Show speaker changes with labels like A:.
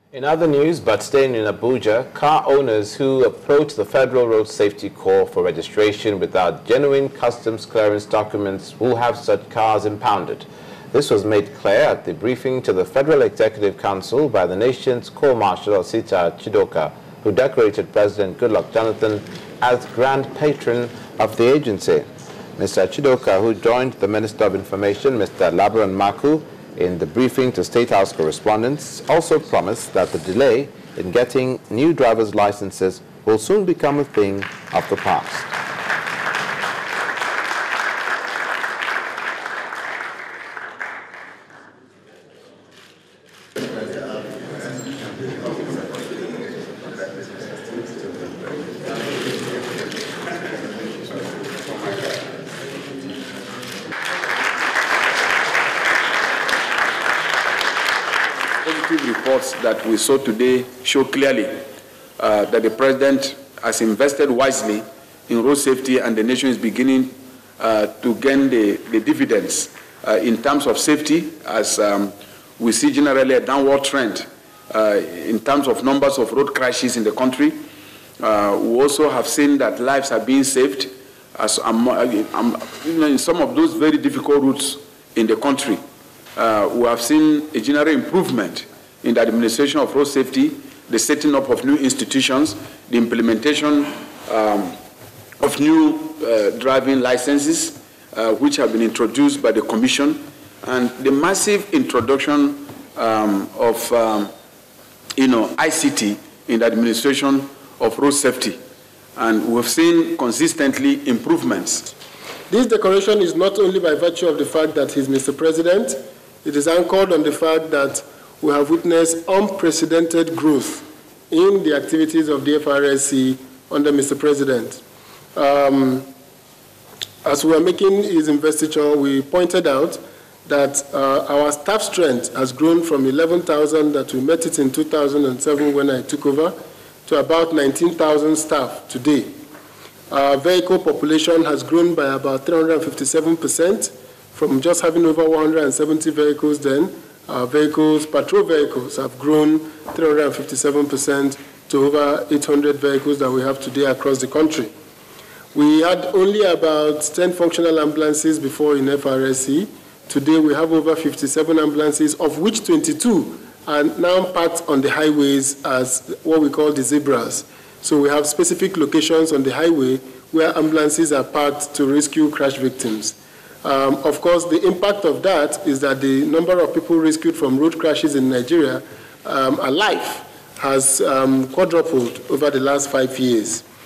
A: In other news, but staying in Abuja, car owners who approach the Federal Road Safety Corps for registration without genuine customs clearance documents will have such cars impounded. This was made clear at the briefing to the Federal Executive Council by the nation's Corps Marshal Osita Chidoka, who decorated President Goodluck Jonathan as Grand Patron of the agency. Mr. Chidoka, who joined the Minister of Information, Mr. Labaran Maku, in the briefing to State House correspondents, also promised that the delay in getting new driver's licenses will soon become a thing of the past.
B: Reports that we saw today show clearly that the President has invested wisely in road safety, and the nation is beginning to gain the dividends in terms of safety, as we see generally a downward trend in terms of numbers of road crashes in the country. We also have seen that lives are being saved as, in some of those very difficult routes in the country. We have seen a general improvement in the administration of road safety, the setting up of new institutions, the implementation of new driving licenses, which have been introduced by the Commission, and the massive introduction of ICT in the administration of road safety. And we've seen consistently improvements.
C: This declaration is not only by virtue of the fact that he's Mr. President, it is anchored on the fact that we have witnessed unprecedented growth in the activities of the FRSC under Mr. President. As we were making his investiture, we pointed out that our staff strength has grown from 11,000 that we met it in 2007 when I took over to about 19,000 staff today. Our vehicle population has grown by about 357%, from just having over 170 vehicles then. Our vehicles, patrol vehicles, have grown 357% to over 800 vehicles that we have today across the country. We had only about 10 functional ambulances before in FRSC. Today we have over 57 ambulances, of which 22 are now parked on the highways as what we call the zebras. So we have specific locations on the highway where ambulances are parked to rescue crash victims. Of course, the impact of that is that the number of people rescued from road crashes in Nigeria alive has quadrupled over the last 5 years.